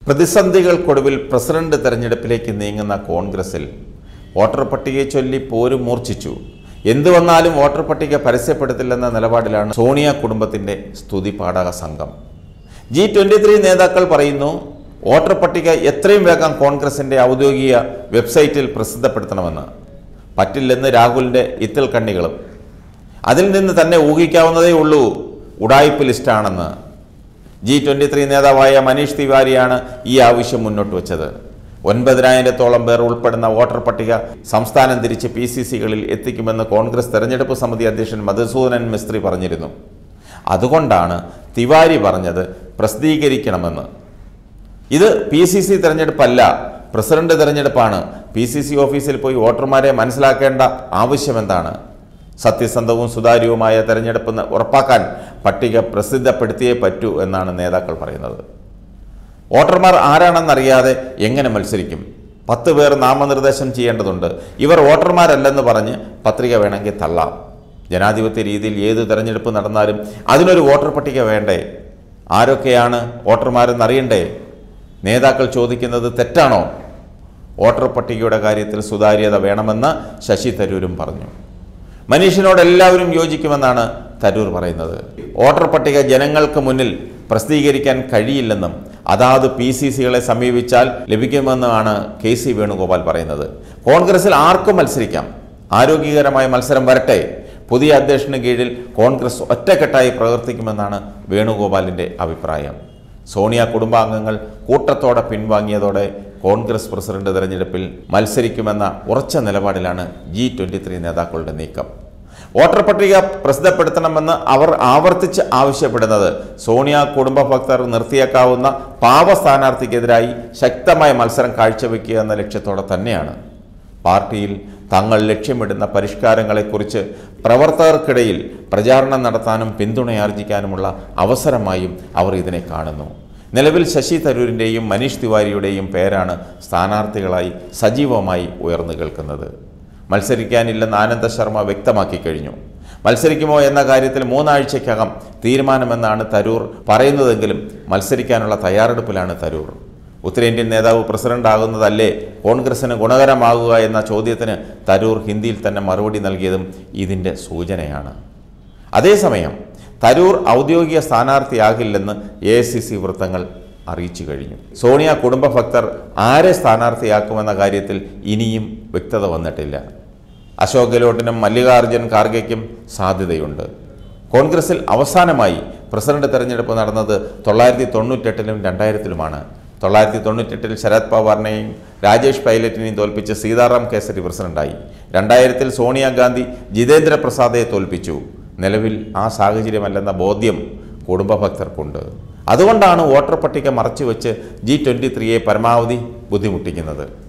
പ്രതിസന്ധികൾക്കൊടുവിൽ president തെരഞ്ഞെടുപ്പിലേക്ക് നീങ്ങുന്ന കോൺഗ്രസിൽ voter പട്ടികയെ ചൊല്ലി പോരും മൂർച്ഛിച്ചു. എന്തു വന്നാലും വോട്ടർ പട്ടിക പരസ്യപ്പെടുത്തില്ലെന്ന നിലപാടിലാണ് സോണിയ കുടുംബത്തിന്റെ സ്തുതിപാഠക സംഘം. G23 നേതാക്കൾ പറയുന്നു, വോട്ടർ പട്ടിക എത്രയും വേഗം കോൺഗ്രസിന്റെ ഔദ്യോഗിക വെബ്സൈറ്റിൽ പ്രസിദ്ധപ്പെടുത്തണമെന്ന്. പറ്റില്ലെന്ന് രാഹുലിന്റെ ഇത്തൽ കണ്ണികളും. അതിൽ നിന്ന് തന്നെ ഊഹിക്കാവുന്നതേ ഉള്ളൂ ഉഡായിപ്പ് ലിസ്റ്റാണെന്ന്. G23 നേതാവായ മനീഷ് തിവാരിയാണ് ഈ ആവശ്യം മുന്നോട്ട് വച്ചത്. 9,000-ഓളം പേർ ഉൾപ്പെടുന്ന വോട്ടർ പട്ടിക സംസ്ഥാനം തിരിച്ച് PCCകളിൽ എത്തിക്കുമെന്ന് കോൺഗ്രസ് തെരഞ്ഞെടുപ്പ് സമിതി അധ്യക്ഷൻ മധുസൂദനൻ മിസ്ത്രി പറഞ്ഞിരുന്നു. അതുകൊണ്ടാണ് തിവാരി പറഞ്ഞത് പ്രസിദ്ധീകരിക്കണമെന്ന്. ഇത് PCC തെരഞ്ഞെടുപ്പല്ല, പ്രസിഡന്റ് തെരഞ്ഞെടുപ്പാണ്. PCC ഓഫീസിൽ പോയി വോട്ടർമാരെ മനസ്സിലാക്കേണ്ട ആവശ്യമെന്താണ്? സത്യസന്ധവും സുതാര്യവുമായ തെരഞ്ഞെടുപ്പ് ഉറപ്പാക്കാൻ പട്ടിക പ്രസിദ്ധപ്പെടുത്തിയേ പറ്റൂ എന്നാണ് നേതാക്കൾ പറയുന്നത്. വോട്ടർമാർ ആരാണെന്നറിയാതെ എങ്ങനെ മത്സരിക്കും? 10 പേർ നാമനിർദ്ദേശം ചെയ്യേണ്ടതുണ്ട്. ഇവർ വോട്ടർമാരല്ലെന്ന് പറഞ്ഞ് പത്രിക വേണമെങ്കിൽ തള്ളാം. ജനാധിപത്യ രീതിയിൽ ഏത് തെരഞ്ഞെടുപ്പ് നടന്നാലും അതിനൊരു വോട്ടർ പട്ടിക വേണ്ടേ? ആരൊക്കെയാണ് വോട്ടർമാരെന്നറിയണ്ടേ? നേതാക്കൾ ചോദിക്കുന്നത് തെറ്റാണോ? വോട്ടർ പട്ടികയുടെ കാര്യത്തിൽ സുതാര്യത വേണമെന്ന് ശശി തരൂരും പറഞ്ഞു. മനീഷിനോട് എല്ലാവരും യോജിക്കുമെന്നാണ് തരൂർ പറയുന്നത്. വോട്ടർ പട്ടിക ജനങ്ങൾക്ക് മുന്നിൽ പ്രസിദ്ധീകരിക്കാൻ കഴിയില്ലെന്നും അതാത് PCCകളെ സമീപിച്ചാൽ ലഭിക്കുമെന്നുമാണ് KC വേണുഗോപാൽ പറയുന്നത്. കോൺഗ്രസിൽ ആർക്കും മത്സരിക്കാം, ആരോഗ്യകരമായ മത്സരം വരട്ടെ. പുതിയ അധ്യക്ഷന് കീഴിൽ കോൺഗ്രസ് ഒറ്റക്കെട്ടായി പ്രവർത്തിക്കുമെന്നാണ് വേണുഗോപാലിൻ്റെ അഭിപ്രായം. സോണിയ കുടുംബാംഗങ്ങൾ കൂട്ടത്തോടെ പിൻവാങ്ങിയതോടെ കോൺഗ്രസ് പ്രസിഡന്റ് തെരഞ്ഞെടുപ്പിൽ മത്സരിക്കുമെന്ന ഉറച്ച നിലപാടിലാണ് G23 നേതാക്കളുടെ നീക്കം. വോട്ടർ പട്ടിക പ്രസിദ്ധപ്പെടുത്തണമെന്ന് അവർ ആവർത്തിച്ച് ആവശ്യപ്പെടുന്നത് സോണിയ കുടുംബ ഭക്തർ നിർത്തിയേക്കാവുന്ന പാവ സ്ഥാനാർത്ഥിക്കെതിരായി ശക്തമായ മത്സരം കാഴ്ചവെക്കുക എന്ന ലക്ഷ്യത്തോടെ തന്നെയാണ്. പാർട്ടിയിൽ തങ്ങൾ ലക്ഷ്യമിടുന്ന പരിഷ്കാരങ്ങളെക്കുറിച്ച് പ്രവർത്തകർക്കിടയിൽ പ്രചാരണം നടത്താനും പിന്തുണയാർജിക്കാനുമുള്ള അവസരമായും അവർ ഇതിനെ കാണുന്നു. നിലവിൽ ശശി തരൂരിൻ്റെയും മനീഷ് തിവാരിയുടെയും പേരാണ് സ്ഥാനാർത്ഥികളായി സജീവമായി ഉയർന്നു കേൾക്കുന്നത്. മത്സരിക്കാനില്ലെന്ന് ആനന്ദ ശർമ്മ വ്യക്തമാക്കി കഴിഞ്ഞു. മത്സരിക്കുമോ എന്ന കാര്യത്തിൽ 3 ആഴ്ചയ്ക്കകം തീരുമാനമെന്നാണ് തരൂർ പറയുന്നതെങ്കിലും മത്സരിക്കാനുള്ള തയ്യാറെടുപ്പിലാണ് തരൂർ. ഉത്തരേന്ത്യൻ നേതാവ് പ്രസിഡന്റ് ആകുന്നതല്ലേ കോൺഗ്രസിന് ഗുണകരമാകുക എന്ന ചോദ്യത്തിന് തരൂർ ഹിന്ദിയിൽ തന്നെ മറുപടി നൽകിയതും ഇതിൻ്റെ സൂചനയാണ്. അതേസമയം തരൂർ ഔദ്യോഗിക സ്ഥാനാർത്ഥിയാകില്ലെന്ന് AICC വൃത്തങ്ങൾ അറിയിച്ചു കഴിഞ്ഞു. സോണിയ കുടുംബ ഭക്തർ ആരെ സ്ഥാനാർത്ഥിയാക്കുമെന്ന കാര്യത്തിൽ ഇനിയും വ്യക്തത വന്നിട്ടില്ല. അശോക് ഗെഹ്ലോട്ടിനും മല്ലികാർജ്ജുൻ ഖാർഗെയ്ക്കും സാധ്യതയുണ്ട്. കോൺഗ്രസിൽ അവസാനമായി പ്രസിഡന്റ് തെരഞ്ഞെടുപ്പ് നടന്നത് 1998-ലും 2000-ലുമാണ്. 1998-ൽ ശരത് പവാറിനെയും രാജേഷ് പൈലറ്റിനെയും തോൽപ്പിച്ച് സീതാറാം കേസരി പ്രസിഡന്റായി. 2000-ൽ സോണിയാഗാന്ധി ജിതേന്ദ്ര പ്രസാദയെ തോൽപ്പിച്ചു. നിലവിൽ ആ സാഹചര്യമല്ലെന്ന ബോധ്യം കുടുംബ ഭക്തർക്കുണ്ട്. അതുകൊണ്ടാണ് വോട്ടർ പട്ടിക മറച്ചുവെച്ച് G23 പരമാവധി ബുദ്ധിമുട്ടിക്കുന്നത്.